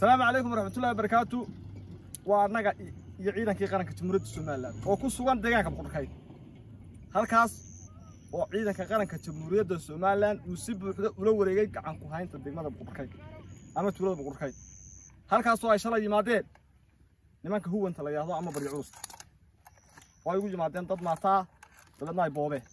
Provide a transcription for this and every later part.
السلام عليكم ورحمة الله وبركاته. وأنا يعيدن كي قرن كتمرد السومالان وكسوان دجاج بقركاي هالكاس وعيدن كقرن كتمرد السومالان وسيب ولو وريجي عن كوهين تدقنا بقركاي أما تولد بقركاي هالكاس وعي شلا يمادين نمانك هو أنت لا يهضع أما بريعوس ويقول يمادين ضد معطاه بدنا يبوبه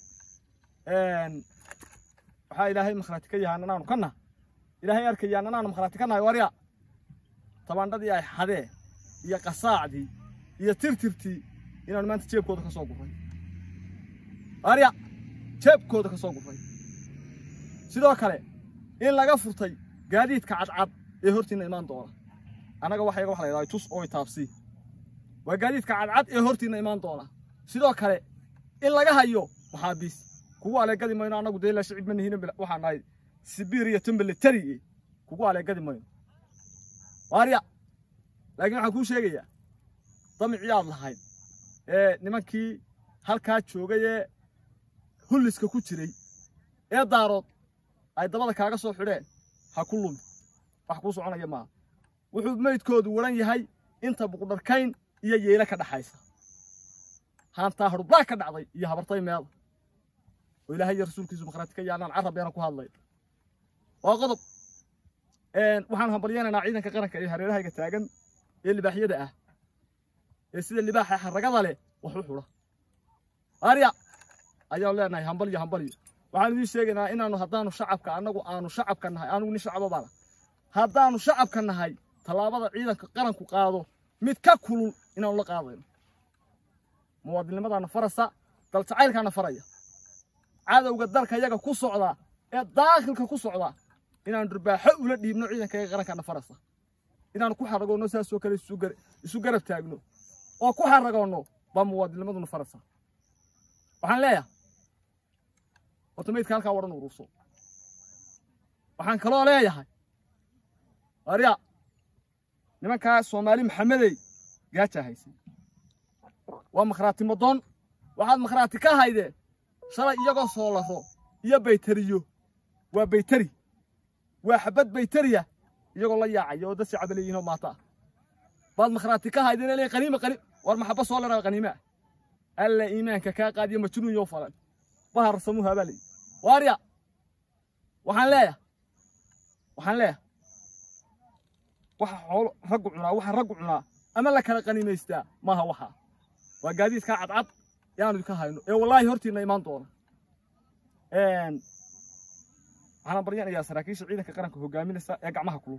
waxaa ilaahay makhraati yahanana aanu kana ilaahay arkayaanana aanu makhraati kana wariya tabandadii ay xadee iyo qasaacdii iyo tirtirtii inaan maanta jeebkooda ka soo guray wariya jeebkooda ka soo guray sidoo kale in laga furtay gaadiidka cadcad ee hortiina imaan doona anaga wax la yiraahdo tus oo taabsi waa gaadiidka cadcad ee hortiina imaan doona sidoo kale in laga hayo maxaabiis kuwa ale gadi mayno anagu deela shicib manihina waxaan nahay Siberia military kuwa ale gadi mayno wariya laakiin waxa ku sheegaya damciyaad lahayd nimankii halka joogay huliska ku jiray ee daarood ay dabada kaaga soo xidheen ha ku lum wax ku soconaya ma wuxuu meydkoodu waran yahay inta buqdarkayn iyo yeela ka dhaxaysa haanta harbaa ka dhacday iyo habartay meel وإلهي رسولك يسوع مخراتك يا أنا العرب أنا كهالله وقضب وحنا هبلينا نعيدنا كقرنك إيه هريرها يجتاجن اللي بحيه ده السيد اللي بحى حرق ضله وحوله أريا أيها الله أنا هبلي وعن ذي شيء إن أنا هدانو شعب كأنه شعب كنهاي أنا ونشعب بالا هدانو شعب كنهاي طلابة عيدنا كقرنك قاضو متككل إن الله قاضين مواد اللي مضى نفرسة قلت عيل كان فريا cadawga dalka iyaga ku socda ee daaqilka ku socda inaan durbaaxo ula dhiibno ciidanka qaranka farasa inaan ku xaragoono saasoo kale isu garab taagno oo ku xaragoono ba muwaadinimaduna farasa waxaan leeyahay otomayd halka waran uruuso waxaan kaloo leeyahay ariya nimanka Soomaali Maxamedey gaaja haysi waa makhraati madon waxaad makhraati ka haydeen shalay iyagoo soo lafo iyo baytariyo waa baytari waa xabad baytariya iyagoo la yaacay oo dad si cabaleeyino maata baad makhraati ka haydeen ilaa qaniima war maxaba soo la qaniima alla iimaanka ka qaadiyo majnuun yoo falan bahar samuha bali wariya waxaan leeyahay waxa xoolo rag cunaa ama la kala qaniimeystaa maaha waxa waa gaadiidka cadcad yaanu ka hayno wallahi hortiina imaan doona waxaan baryaanayaa saraakiisha ciidanka qaranka hogaaminaysa ee gacmaha kulul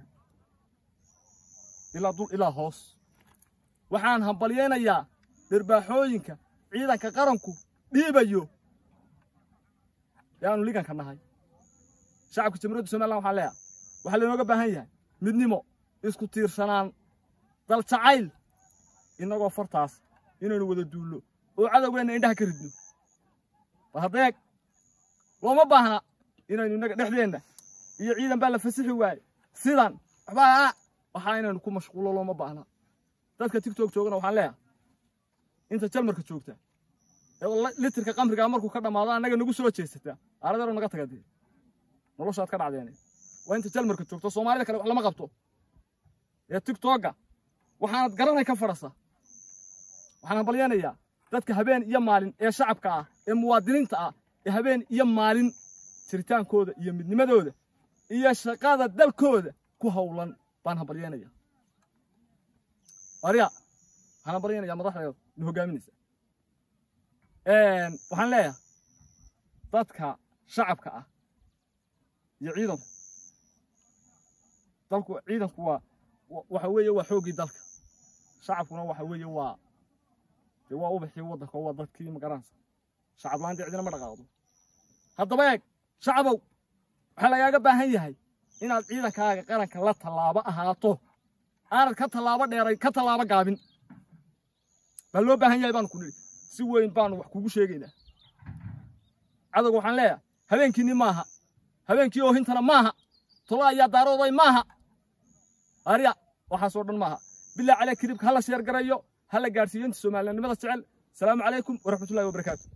ilaa dul ilaa hoos waxaan hambalyeeynaya dirbaaxooyinka ciidanka qaranku dhiibayo yaanu liganka nahay shacabka jamhuuriyadda Soomaaliland waxaa leeyahay waxa looga baahan yahay midnimo isku tiirsanaan dal jacayl inagoo fartaas inaynu wada duulo oo cadawgeena indhaha ka ridno wahadeeg looma baahna inaynu inaga dhexdeena iyo ciidan baa la fasixi waay sidan waxa inaynu ku mashquulo looma baahna dadka TikTok joogana waxaan leeyahay inta jalmarka joogta litirka qamriga markuu ka dhamaado anaga nagu soo jeesata aaradaro naga tagaday noloshaad ka dhacdeen waa inta jalmarka joogto Soomaalida kale wax lama qabto ee TikTok-ga waxaad garanay ka farasa waxaan balyeynaya dadka habeen iyo maalin ee shacabka ah ee muwaadiniinta ah ee habeen iyo maalin jiritaankooda iyo midnimadooda iyo shaqada dalkooda ku hawlan baan habalyeynaya ariya waxaan baryaynaya madaxda hogaaminaysa waxaan leeyahay dadka shacabka ah iyo ciidanku waxa weeye waa xoogii dalka shacabkuna waxa weeye waa وبحي وضك هو ضدك مقرانس شعب لاندي عندنا ما dhaqaaqdo hadaba eeg shacabow waxa lagaaga baahan yahay inaad ciidankaaga qaranka la talaabo ahaato aanad ka talaabo dheeray ka talaabo gaabin bal loo baahan yahay baan ku niri si weyn baan wax kugu sheegaynaa cadawga waxaan leeyahay habeenkiini maaha habeenkii oo hintana maaha tolaa ayaa daarooday maaha ariya waxa soo dhan maaha bilaa cala kiribka hala sheer garayo هلا قارسيين السوماليين ماذا سأل السلام عليكم ورحمة الله وبركاته.